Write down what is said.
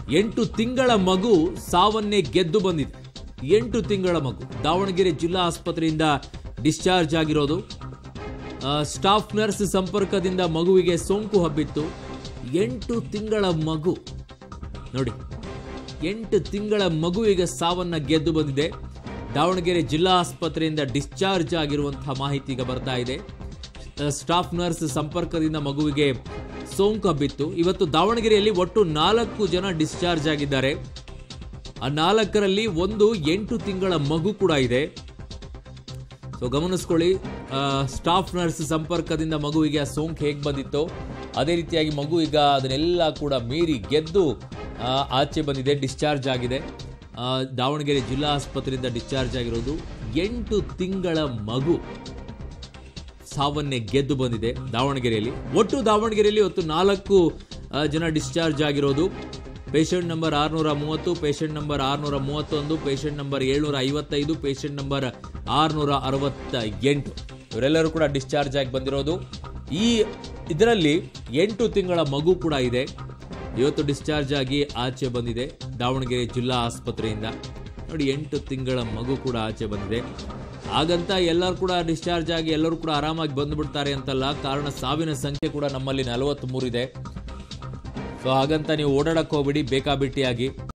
8 ತಿಂಗಳ ಮಗು ಸಾವನ್ನೇ ಗೆದ್ದು ಬಂದಿದೆ. 8 ತಿಂಗಳ ಮಗು ದಾವಣಗೆರೆ ಜಿಲ್ಲಾ ಆಸ್ಪತ್ರೆಯಿಂದ ಡಿಸ್ಚಾರ್ಜ್ ಆಗಿರೋದು. ಸ್ಟಾಫ್ ನರ್ಸ್ ಸಂಪರ್ಕದಿಂದ ಮಗುವಿಗೆ ಸೋಂಕು ಹಬ್ಬಿತ್ತು. 8 ತಿಂಗಳ ಮಗು ನೋಡಿ, 8 ತಿಂಗಳ ಮಗುವಿಗೆ ಸಾವನ್ನ ಗೆದ್ದು ಬಂದಿದೆ. ದಾವಣಗೆರೆ ಜಿಲ್ಲಾ ಆಸ್ಪತ್ರೆಯಿಂದ ಡಿಸ್ಚಾರ್ಜ್ ಆಗಿರುವಂತಹ ಮಾಹಿತಿ ಈಗ ಬರ್ತಾ ಇದೆ. ಸ್ಟಾಫ್ ನರ್ಸ್ ಸಂಪರ್ಕದಿಂದ ಮಗುವಿಗೆ ಸೋಂಕು ಹಬ್ಬಿತ್ತು. ಇವತ್ತು ದಾವಣಗೆರೆಯಲ್ಲಿ ಒಟ್ಟು 4 ಜನ ಡಿಸ್ಚಾರ್ಜ್ ಆಗಿದ್ದಾರೆ. ಆ 4ರಲ್ಲಿ ಒಂದು 8 ತಿಂಗಳ ಮಗು ಕೂಡ ಇದೆ. ಸೊ ಗಮನಿಸ್ಕೊಳ್ಳಿ, ಸ್ಟಾಫ್ ನರ್ಸ್ ಸಂಪರ್ಕದಿಂದ ಮಗುವಿಗೆ ಆ ಸೋಂಕು ಹೇಗೆ ಬಂದಿತ್ತು, ಅದೇ ರೀತಿಯಾಗಿ ಮಗು ಈಗ ಅದನ್ನೆಲ್ಲ ಕೂಡ ಮೀರಿ ಗೆದ್ದು ಆಚೆ ಬಂದಿದೆ, ಡಿಸ್ಚಾರ್ಜ್ ಆಗಿದೆ. ದಾವಣಗೆರೆ ಜಿಲ್ಲಾ ಆಸ್ಪತ್ರೆಯಿಂದ ಡಿಸ್ಚಾರ್ಜ್ ಆಗಿರೋದು. 8 ತಿಂಗಳ ಮಗು ಸಾವನ್ನೇ ಗೆದ್ದು ಬಂದಿದೆ ದಾವಣಗೆರೆಯಲ್ಲಿ. ಒಟ್ಟು ದಾವಣಗೆರೆಯಲ್ಲಿ ಇವತ್ತು 4 ಜನ ಡಿಸ್ಚಾರ್ಜ್ ಆಗಿರೋದು. Patient number 630, patient number 631, patient number 755, patient number 668 ಇವರೆಲ್ಲರೂ ಕೂಡ ಡಿಸ್ಚಾರ್ಜ್ ಆಗಿ ಬಂದಿರೋದು. ಇದರಲ್ಲಿ 8 ತಿಂಗಳ ಮಗು ಕೂಡ ಇದೆ. ಇವತ್ತು ಡಿಸ್ಚಾರ್ಜ್ ಆಗಿ ಆಚೆ ಬಂದಿದೆ ದಾವಣಗೆರೆ ಜಿಲ್ಲಾ ಆಸ್ಪತ್ರೆಯಿಂದ. ನೋಡಿ, 8 ತಿಂಗಳ ಮಗು ಕೂಡ ಆಚೆ ಬಂದಿದೆ. ಹಾಗಂತ ಎಲ್ಲರೂ ಕೂಡ ಡಿಸ್ಚಾರ್ಜ್ ಆಗಿ ಎಲ್ಲರೂ ಕೂಡ ಆರಾಮಾಗಿ ಬಂದುಬಿಡ್ತಾರೆ ಅಂತಲ್ಲ. ಕಾರಣ ಸಾವಿನ ಸಂಖ್ಯೆ ಕೂಡ ನಮ್ಮಲ್ಲಿ 43 ಇದೆ. ಸೊ ಹಾಗಂತ ನೀವು ಓಡಾಡಕ್ಕೆ ಹೋಗ್ಬಿಡಿ ಬೇಕಾಬಿಟ್ಟಿಯಾಗಿ.